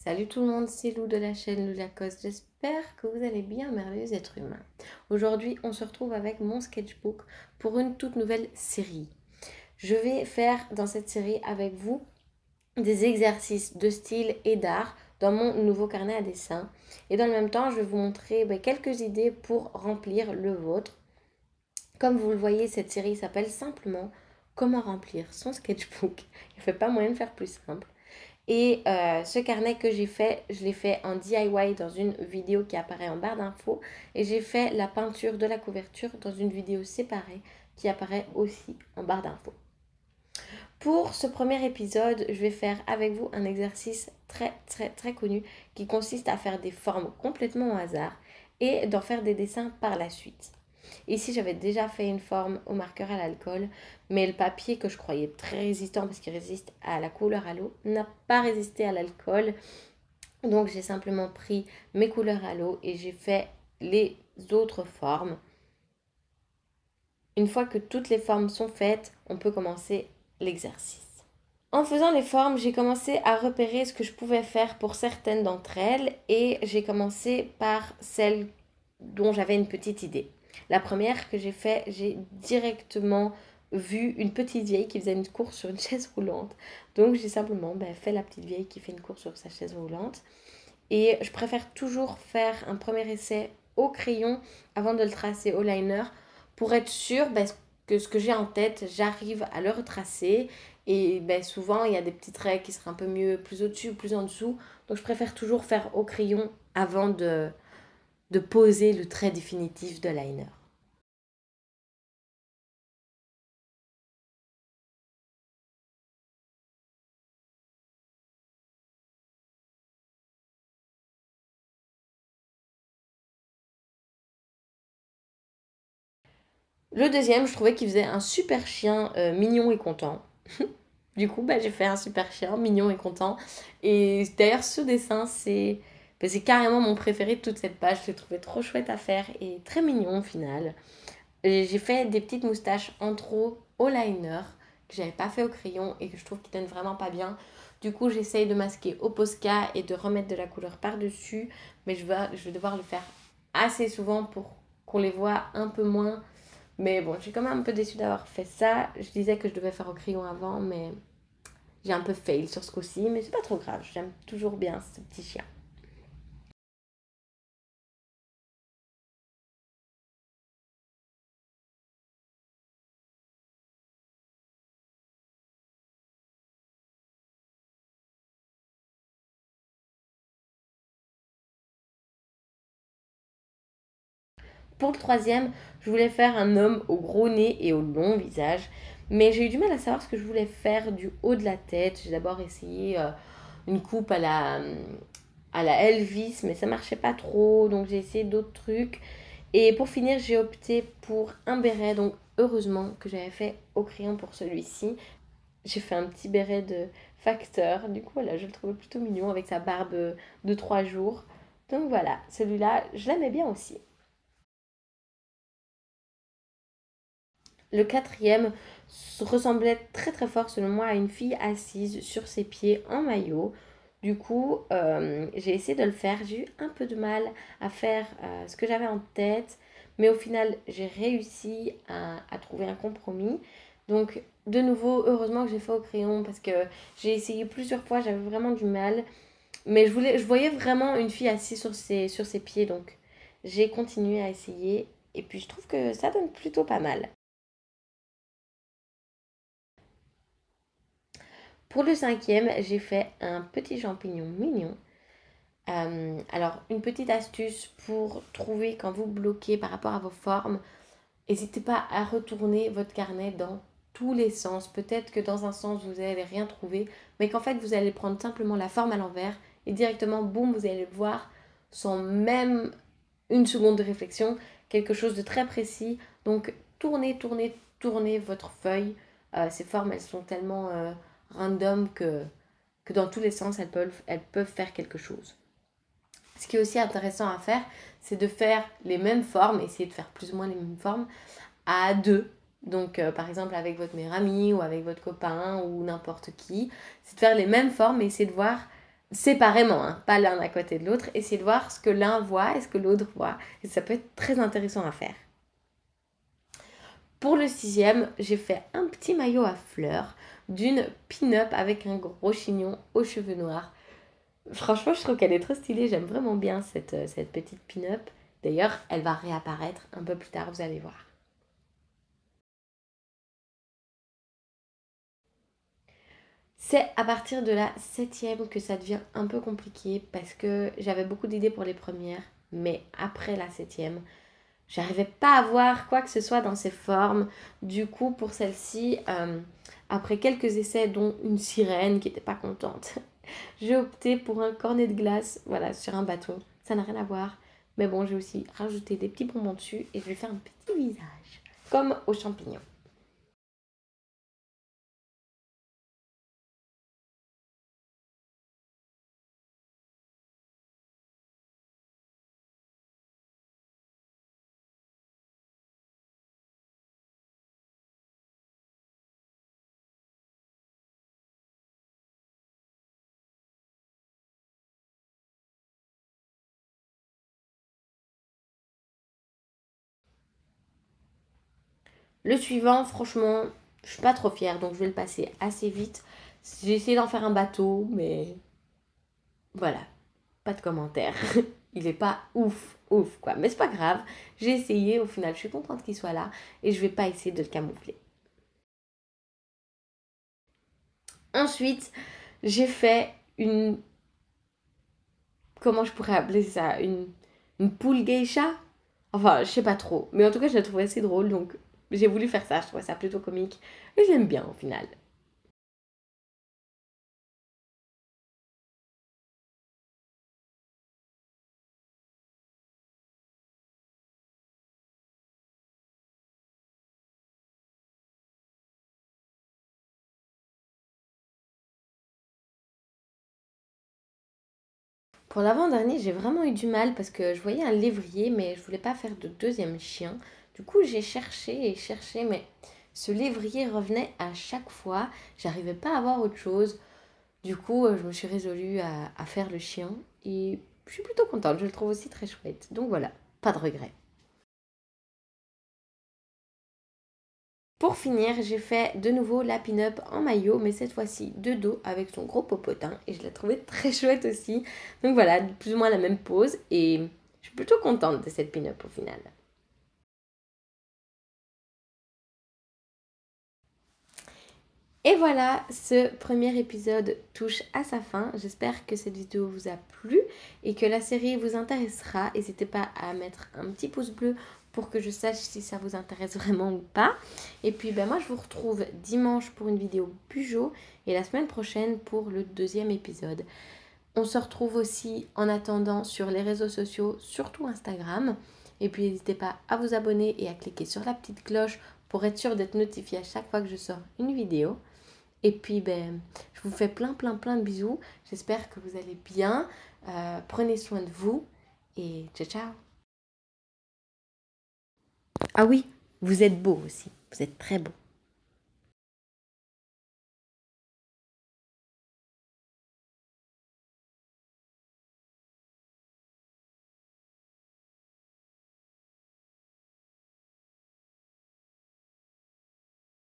Salut tout le monde, c'est Lou de la chaîne Lou Lacoste. J'espère que vous allez bien, merveilleux êtres humains. Aujourd'hui, on se retrouve avec mon sketchbook pour une toute nouvelle série. Je vais faire dans cette série avec vous des exercices de style et d'art dans mon nouveau carnet à dessin. Et dans le même temps, je vais vous montrer quelques idées pour remplir le vôtre. Comme vous le voyez, cette série s'appelle simplement Comment remplir son sketchbook. Il ne fait pas moyen de faire plus simple. Et ce carnet que j'ai fait, je l'ai fait en DIY dans une vidéo qui apparaît en barre d'infos. Et j'ai fait la peinture de la couverture dans une vidéo séparée qui apparaît aussi en barre d'infos. Pour ce premier épisode, je vais faire avec vous un exercice très connu qui consiste à faire des formes complètement au hasard et d'en faire des dessins par la suite. Ici, j'avais déjà fait une forme au marqueur à l'alcool, mais le papier que je croyais très résistant parce qu'il résiste à la couleur à l'eau n'a pas résisté à l'alcool. Donc, j'ai simplement pris mes couleurs à l'eau et j'ai fait les autres formes. Une fois que toutes les formes sont faites, on peut commencer l'exercice. En faisant les formes, j'ai commencé à repérer ce que je pouvais faire pour certaines d'entre elles et j'ai commencé par celles dont j'avais une petite idée. La première que j'ai fait, j'ai directement vu une petite vieille qui faisait une course sur une chaise roulante. Donc j'ai simplement fait la petite vieille qui fait une course sur sa chaise roulante. Et je préfère toujours faire un premier essai au crayon avant de le tracer au liner pour être sûre que ce que j'ai en tête, j'arrive à le retracer. Et souvent, il y a des petits traits qui seraient un peu mieux, plus au-dessus ou plus en dessous. Donc je préfère toujours faire au crayon avant de poser le trait définitif de liner. Le deuxième, je trouvais qu'il faisait un super chien mignon et content. Du coup, j'ai fait un super chien mignon et content. Et d'ailleurs, ce dessin, c'est carrément mon préféré de toute cette page. Je l'ai trouvé trop chouette à faire et très mignon au final. J'ai fait des petites moustaches en trop au liner que j'avais pas fait au crayon et que je trouve qu'ils donnent vraiment pas bien. Du coup, j'essaye de masquer au Posca et de remettre de la couleur par-dessus. Mais je vais devoir le faire assez souvent pour qu'on les voit un peu moins. Mais bon, je suis quand même un peu déçue d'avoir fait ça. Je disais que je devais faire au crayon avant, mais j'ai un peu fail sur ce coup-ci. Mais c'est pas trop grave, j'aime toujours bien ce petit chien. Pour le troisième, je voulais faire un homme au gros nez et au long visage. Mais j'ai eu du mal à savoir ce que je voulais faire du haut de la tête. J'ai d'abord essayé une coupe à la Elvis, mais ça marchait pas trop. Donc j'ai essayé d'autres trucs. Et pour finir, j'ai opté pour un béret. Donc heureusement que j'avais fait au crayon pour celui-ci. J'ai fait un petit béret de facteur. Du coup, voilà, je le trouvais plutôt mignon avec sa barbe de 3 jours. Donc voilà, celui-là, je l'aimais bien aussi. Le quatrième ressemblait très fort selon moi à une fille assise sur ses pieds en maillot. Du coup, j'ai essayé de le faire. J'ai eu un peu de mal à faire ce que j'avais en tête. Mais au final, j'ai réussi à trouver un compromis. Donc, de nouveau, heureusement que j'ai fait au crayon parce que j'ai essayé plusieurs fois, j'avais vraiment du mal. Mais je voyais vraiment une fille assise sur ses pieds. Donc, j'ai continué à essayer. Et puis, je trouve que ça donne plutôt pas mal. Pour le cinquième, j'ai fait un petit champignon mignon. Alors, une petite astuce pour trouver quand vous bloquez par rapport à vos formes, n'hésitez pas à retourner votre carnet dans tous les sens. Peut-être que dans un sens, vous n'allez rien trouver, mais qu'en fait, vous allez prendre simplement la forme à l'envers et directement, boum, vous allez voir sans même une seconde de réflexion, quelque chose de très précis. Donc, tournez votre feuille. Ces formes, elles sont tellement random que dans tous les sens, elles peuvent faire quelque chose. Ce qui est aussi intéressant à faire, c'est de faire les mêmes formes, essayer de faire plus ou moins les mêmes formes à deux. Donc, par exemple, avec votre meilleur ami ou avec votre copain ou n'importe qui, c'est de faire les mêmes formes et essayer de voir séparément, hein, pas l'un à côté de l'autre. Essayez de voir ce que l'un voit et ce que l'autre voit. Et ça peut être très intéressant à faire. Pour le 6e, j'ai fait un petit maillot à fleurs d'une pin-up avec un gros chignon aux cheveux noirs. Franchement, je trouve qu'elle est trop stylée. J'aime vraiment bien cette petite pin-up. D'ailleurs, elle va réapparaître un peu plus tard, vous allez voir. C'est à partir de la 7e que ça devient un peu compliqué parce que j'avais beaucoup d'idées pour les premières, mais après la 7e, j'arrivais pas à voir quoi que ce soit dans ces formes. Du coup, pour celle-ci, après quelques essais, dont une sirène qui n'était pas contente, j'ai opté pour un cornet de glace, voilà, sur un bâton. Ça n'a rien à voir. Mais bon, j'ai aussi rajouté des petits bonbons dessus et je vais faire un petit visage, comme aux champignons. Le suivant, franchement, je suis pas trop fière, donc je vais le passer assez vite. J'ai essayé d'en faire un bateau, mais voilà, pas de commentaire. Il est pas ouf, ouf quoi. Mais c'est pas grave, j'ai essayé, au final je suis contente qu'il soit là et je vais pas essayer de le camoufler. Ensuite, j'ai fait une... Comment je pourrais appeler ça? Une poule geisha? Enfin, je sais pas trop. Mais en tout cas, je la trouvais assez drôle, donc j'ai voulu faire ça. Je trouvais ça plutôt comique. Et j'aime bien au final. Pour l'avant-dernier, j'ai vraiment eu du mal parce que je voyais un lévrier, mais je voulais pas faire de deuxième chien. Du coup, j'ai cherché et cherché, mais ce lévrier revenait à chaque fois. J'arrivais pas à voir autre chose. Du coup, je me suis résolue à faire le chien et je suis plutôt contente. Je le trouve aussi très chouette. Donc voilà, pas de regret. Pour finir, j'ai fait de nouveau la pin-up en maillot, mais cette fois-ci de dos avec son gros popotin. Et je l'ai trouvé très chouette aussi. Donc voilà, plus ou moins la même pose. Et je suis plutôt contente de cette pin-up au final. Et voilà, ce premier épisode touche à sa fin. J'espère que cette vidéo vous a plu et que la série vous intéressera. N'hésitez pas à mettre un petit pouce bleu pour que je sache si ça vous intéresse vraiment ou pas. Et puis ben, moi je vous retrouve dimanche pour une vidéo Bujo et la semaine prochaine pour le deuxième épisode. On se retrouve aussi en attendant sur les réseaux sociaux, surtout Instagram. Et puis n'hésitez pas à vous abonner et à cliquer sur la petite cloche pour être sûr d'être notifié à chaque fois que je sors une vidéo. Et puis, ben, je vous fais plein de bisous. J'espère que vous allez bien. Prenez soin de vous et ciao, ciao. Ah oui, vous êtes beau aussi. Vous êtes très beau.